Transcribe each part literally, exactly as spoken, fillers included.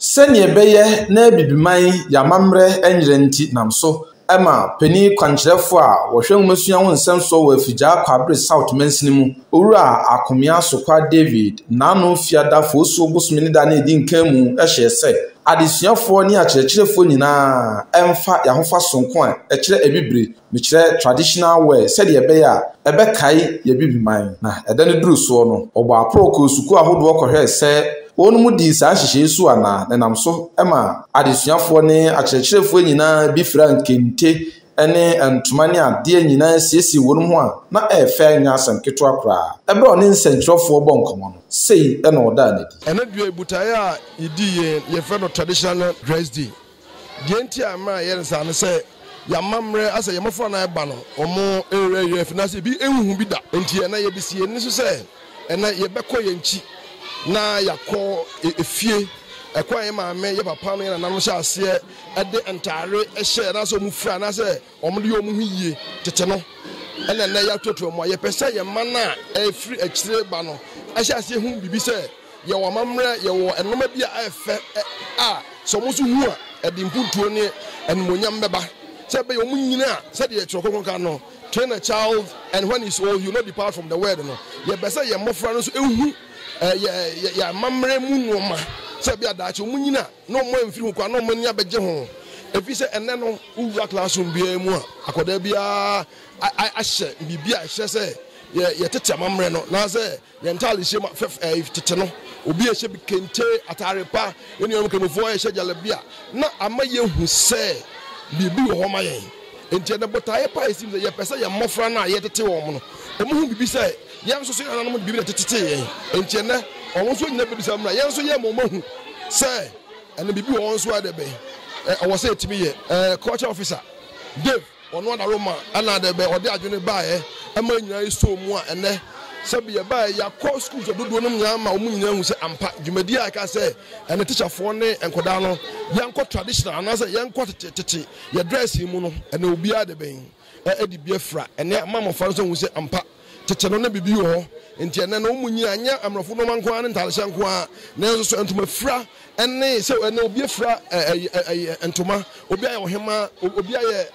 Senior Bayer, ne Bibimai, Yamamre, Enrenti, Namso, Emma, Penny Quanchefua, Washing Monsieur and Samso with Afigya Kwabre South Mensinimu, Ura, Akomia Sokwa David, Nano Fiada Fosu Busminidani Din Kemu, Eshe say, Addition for near Churchphonina, Emfa Yahofa Sonkwan, a chair a bibri, which traditional way, said ye Bayer, a bekai, ye Bibimai, na, a then drew sono, or by Proco Sukua would walk her say. One mudi sa hihye su ana na nam so ema adesuafo ne akyerɛkyerɛfo nyina bi fra nkente ene antuma ne ade nyina siesi wonum ho a na efe nya asem keto akra ebe one nsɛnkyerɛfo bɔ nkomo no sei ena oda na di ena dua ebutaye a idi ye ye fe no traditional dress day die nti ama ye nsa ne sɛ yamamre asa yemofo na eba no omo ere ye fi na sɛ bi enhu bi da nti ena ye bisie ne so sɛ ena ye bɛkɔ ye nchi na yakɔ efie ekwa ye maame ye papa no ye na no hye ase e de entare e hye na so mu fura na se omo de omu hie tete no ena na ya toto mo ye pese ye mana e firi akire ba no e hye ase hu bibi se ye wo mamre ye wo enoma bia efe a so mo so hu a e de mpuntuo ne enmonyam beba se be omu nyina se de ye kyerokon kan no train a child and when he's old you not depart from the word no ye pese ye mofra no so ehu ya ya mamre mu noma se bia da che mu nyina no mo amfiri kwa no mo nya beje ho efi se enne no uwura classroom bia mu a akoda bia a hye bibia hye se ye tete mamre no na se ye ntale hye ma tete no obi hye bi kente atare pa eni o kemofo hye jale bia na amaye hu se bibi ho ma yen enti na botaye pa esim se ye pese ye mofra na ye tete wo mo no omo hu bibi se yam so so na no bibi tete yen enti na omo so nyina bibi samra yen so ye mo mahu se ene bibi won so ade be e wo se etimi ye eh culture officer Dave ono na Roma ana de be ode adwene baaye ama nyina iso mu a ene sabi ye baaye yakọ school so dodo no nyina ma omu nyina hu se ampa dwumadi aka se ene teacher fo ne enkoda no yankọ traditional ana se yankọ tete ye dress mu no ene obi ade ben e di biafra ene mama fa so hu se ampa tete no na bibi ho enti ene no mu nyina anya amrofo no manko an ntale hyanko a na so so entuma fra ene se ene obi fra entuma obi aye ohema obi aye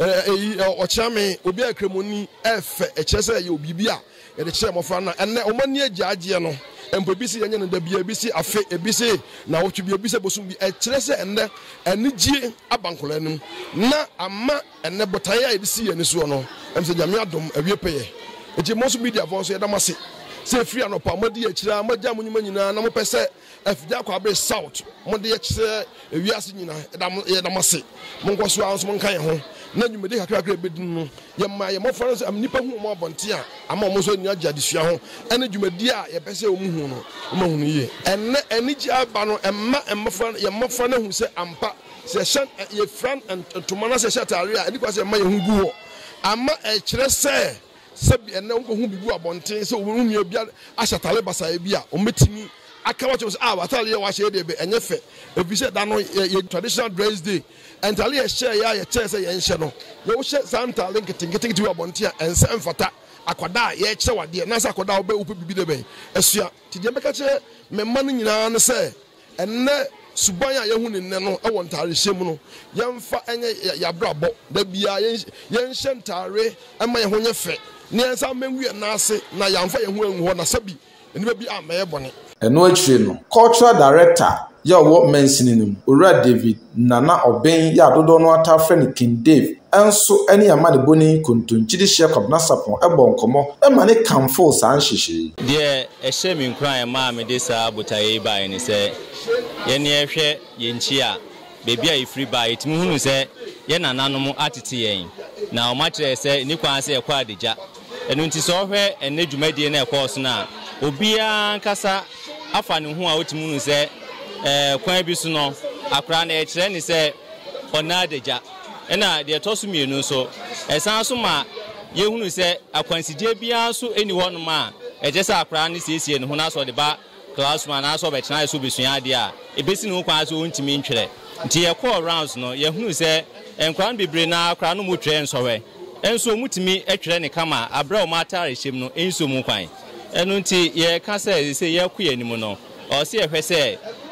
eh ochame obi akremoni efe echese ye obi bia ye de kire mofra na ene omani agiagie no empo bi si yenye no da bia bi si afe ebi si na wotwe bi bi se bosum bi echire se ene enigie abankola enum na ama ene botaye a edisi ye ne so no em se jame adom awie peye eti most media voice ye damase se free anopa modi akira magya munyuma nyina na mo pese Afigya Kwabre South modi akire ewiase nyina ye damase mo nkoso anso mo nkan ye ho na nyumede kakra kakra bedin no ye ma ye mo fara so am nipa hu mo abonte a ama mo so nya gya desua ho ene dwumadi a ye pese o mu hu no mo hu no ye enne eni gya aba no emma emma fara ye mo fara na hu se ampa se shan ye fran entomana se shatare a eni kwa se ma ye hu gu ho ama e kire se sabi enne unko hu bibu abonte se o hu nua bia ahyatale basa e bia o metimi aka wacho se ah watale ye wa hye de be enye fe ebi se da no ye traditional dress day entale ye share ya ye che se ye nhye no ye wo hye santale nketenkete wa bonte a ense mfata akwada ye kye wade na se akwada oba upe bibi de ben esua ti de beka che memma no nyina ne se enne suban ya ye hu ne ne no e won tare hye mu no ye mfa enye ya brabo da bia ye ye nhye ntare ema ye ho nye fe ne ensa menwie na ase na ya mfa ye hu enhu ho na sabi eniba bi ama ye bone eno akire no cultural director ya wo mensininum ora David nana oben ya dodo no ata friend King Dave enso eni ama de boni kontonchidi hye kwabna sapon ebo nkomo e ma ne kamfo san hyehyɛ de ehye mi nkran e ma me de sa botaye ba ni se ye ne ehwe ye nchi a bebi a ifri ba etimi hunu se ye nananom atete yen na o ma kire se ni kwan se ekwa adegya enu nti so hwe ene dwumadie na ekɔ so na obia nkasa afa ne ho a otimi hunu se eh kwan bi so no akra na e kire ni se ona adegya ena de to so mienu so esan so ma ye hunu se akwansidie bia so eni ho no ma eje se akra ne siesie ne ho na so de ba classroom na so be tena so besua ade a ebesi ne ho kwan so ontimi ntwere nti ye call rounds no ye hunu se enkwan bebre na akra no mu twere nsowe enso mutimi etwere ne kama abra o matare hyem no enso mu kwan enu nti ye ka se se ye kɔ anim no o se ye hwɛ se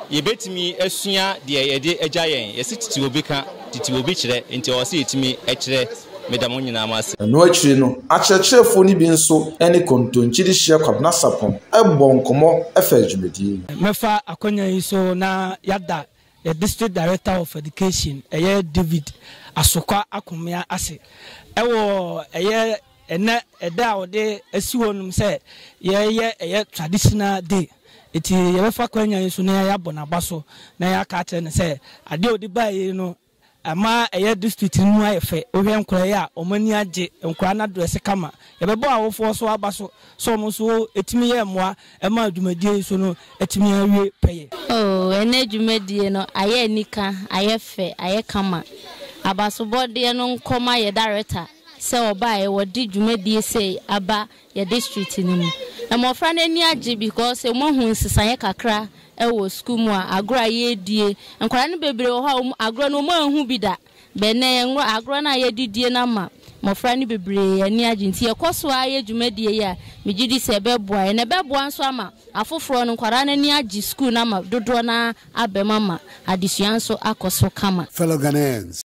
yɛbɛtumi asua deɛ yɛde agya yɛn yɛsi titi obi ka titi obi kyerɛ nti ɔsɛ yɛtumi ɛkyerɛ medamo nyinaa ma ase ɛno akyiri no akyerɛkyerɛfoɔ no bi nso ne kontonkyiri hyia kwabena sapɔn ɛbɔ nkɔmmɔ ɛfa adwumadie mɛfa akɔnya yi so na yada the district director of education ɛyɛ David Asokwa Akomia ase ɛwɔ ɛyɛ ɛnɛ ɛda a ɔde asi wɔnom sɛ yɛyɛ ɛyɛ traditional day eti yɛbɛfa akɔnya yi so na yɛabɔ n'aba so na yɛaka kyerɛ ne sɛ adeɛ ɔde baeɛ no ama ɛyɛ district mu ayɛ fɛ ohwɛ nkora yi a ɔmani agye nkora na dress kama yɛbɛbɔ awofoɔ so aba so so ɔmo so etimi yɛ mmoa ɛma adwumadie so no etimi awie pɛyɛ oh ɛna adwumadie no ayɛ nika ayɛ fɛ ayɛ kama abasobɔdeɛ no nkɔma yɛ director sɛ ɔba yɛ wɔde dwumadie sɛ aba yɛ district no mu na mmɔfra no ani agye because ɛmo hu nsesanyɛ kakra ewo school mu agro ayedie nkwara no bebre wo ha agro no mo anhu bi da bene ngro agro na ayedidie na ma mofra no bebre ani agenti ekoso ayedwumadie ya megidi se beboa na beboa nso ama afoforo no nkwara na ani agi school na ma dodo na abema ma adesua nso akoso kama. Fellow Ghanaians,